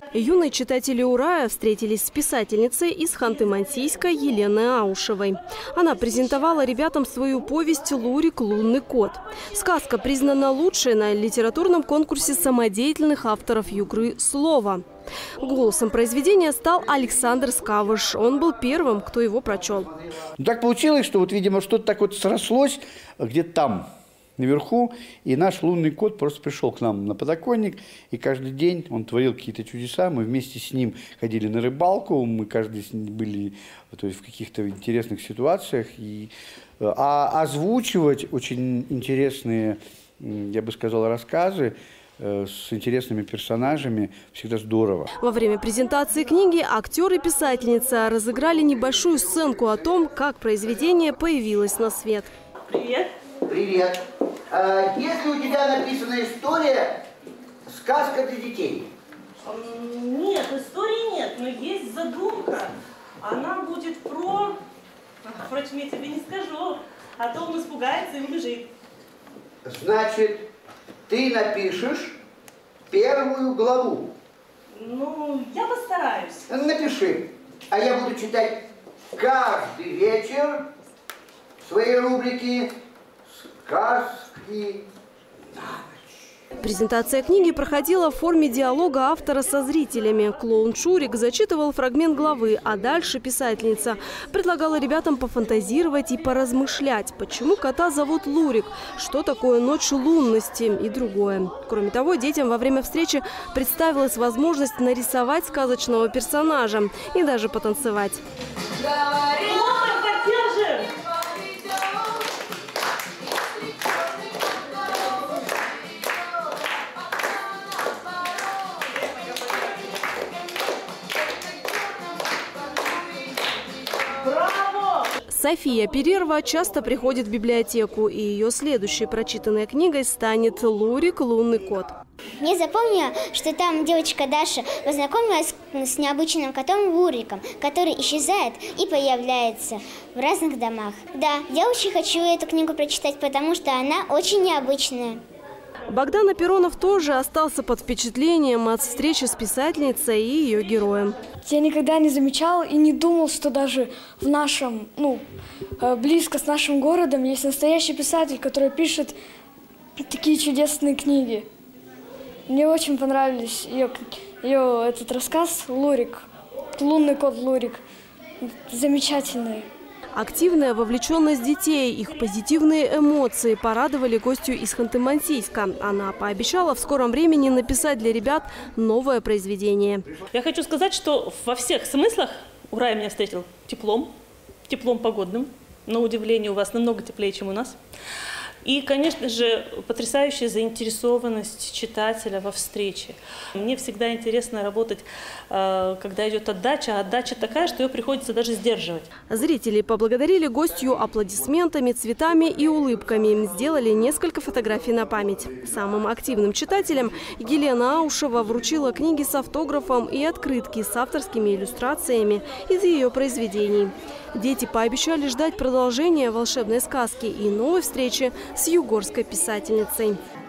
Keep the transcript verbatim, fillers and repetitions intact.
Юные читатели Урая встретились с писательницей из Ханты-Мансийска Еленой Аушевой. Она презентовала ребятам свою повесть «Лурик. Лунный кот». Сказка признана лучшей на литературном конкурсе самодеятельных авторов Югры «Слово». Голосом произведения стал Александр Скавыш. Он был первым, кто его прочел. Так получилось, что вот, видимо, что-то так вот срослось где-то там, наверху, и наш лунный кот просто пришел к нам на подоконник, и каждый день он творил какие-то чудеса. Мы вместе с ним ходили на рыбалку, мы каждый были, то есть, в каких-то интересных ситуациях. И, а озвучивать очень интересные, я бы сказал, рассказы с интересными персонажами всегда здорово. Во время презентации книги актер и писательница разыграли небольшую сценку о том, как произведение появилось на свет. Привет. Привет. А, если у тебя написана история, сказка для детей? Нет, истории нет, но есть задумка. Она будет про... Впрочем, я тебе не скажу, а то он испугается и убежит. Значит, ты напишешь первую главу. Ну, я постараюсь. Напиши. А я буду читать каждый вечер в своей рубрике «Сказки на ночь». Презентация книги проходила в форме диалога автора со зрителями. Клоун Шурик зачитывал фрагмент главы, а дальше писательница предлагала ребятам пофантазировать и поразмышлять, почему кота зовут Лурик, что такое ночь лунности и другое. Кроме того, детям во время встречи представилась возможность нарисовать сказочного персонажа и даже потанцевать. София Перерва часто приходит в библиотеку, и ее следующей прочитанной книгой станет «Лурик. Лунный кот». Мне запомнила, что там девочка Даша познакомилась с необычным котом Луриком, который исчезает и появляется в разных домах. Да, я очень хочу эту книгу прочитать, потому что она очень необычная. Богдан Аперонов тоже остался под впечатлением от встречи с писательницей и ее героем. Я никогда не замечал и не думал, что даже в нашем, ну, близко с нашим городом есть настоящий писатель, который пишет такие чудесные книги. Мне очень понравились ее, ее этот рассказ «Лурик», «Лунный кот Лурик». Замечательный. Активная вовлеченность детей, их позитивные эмоции порадовали гостью из Ханты-Мансийска. Она пообещала в скором времени написать для ребят новое произведение. Я хочу сказать, что во всех смыслах Урай меня встретил теплом, теплом погодным. На удивление, у вас намного теплее, чем у нас. И, конечно же, потрясающая заинтересованность читателя во встрече. Мне всегда интересно работать, когда идет отдача, а отдача такая, что ее приходится даже сдерживать. Зрители поблагодарили гостью аплодисментами, цветами и улыбками. Сделали несколько фотографий на память. Самым активным читателям Елена Аушева вручила книги с автографом и открытки с авторскими иллюстрациями из ее произведений. Дети пообещали ждать продолжения волшебной сказки и новой встречи с югорской писательницей.